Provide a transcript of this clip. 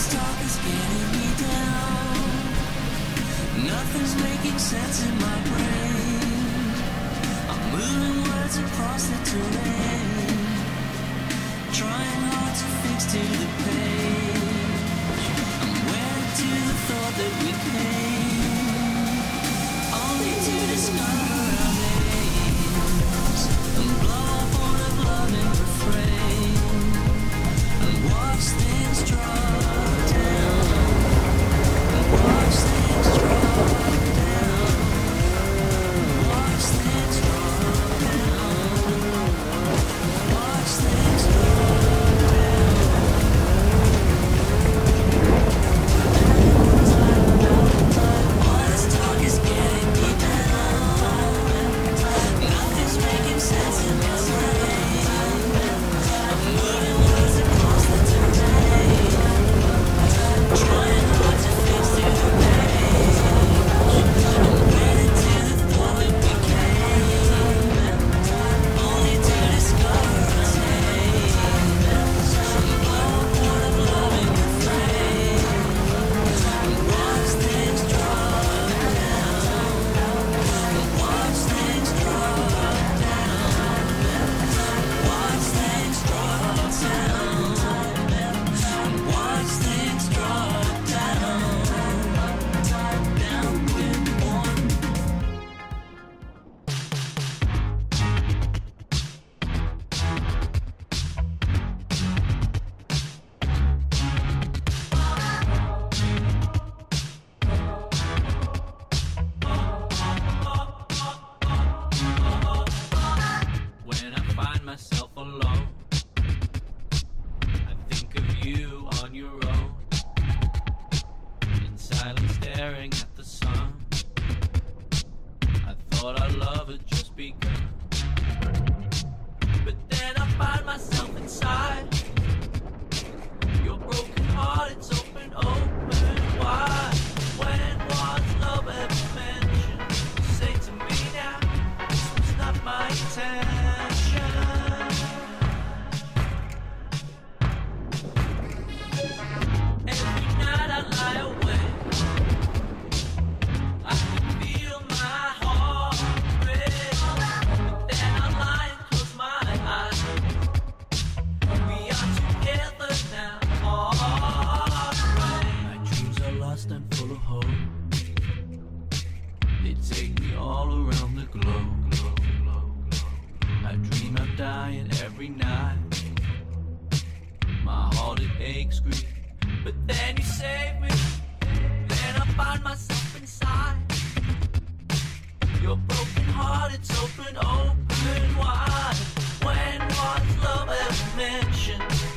talk is getting me down. Nothing's making sense in my brain. I'm moving words across the terrain, trying hard to fix to the page. I'm wedded to the thought that we came, only to discover our names, and blow up on a loving refrain, and watch things drop down, and watch things drop down, and watch things drop down, watch things drop down. All this talk is getting me down. Nothing's making sense in my brain. I'm moving words across the terrain, trying hard to fix to the page. I'm wedded to the thought that we came, only to discover our names, and blow up on a loving refrain, and watch things drop down, and watch things drop down, watch things drop down, and watch things drop down, down with one. When I find myself alone, I think of you on your own, in silence staring at the sun. I thought our love had just begun, but then I find myself inside your broken heart. It's open wide. When was love ever mentioned? Say to me now, this was not my intention. Every night I lie awake, I can feel my heart break, but then I lie and close my eyes. We are together now, alright. My dreams are lost and full of hope. They take me all around the globe. I dream of dying every night. My heart it aches, grief, but then you save me. Then I find myself inside your broken heart. It's open wide. When was love ever mentioned?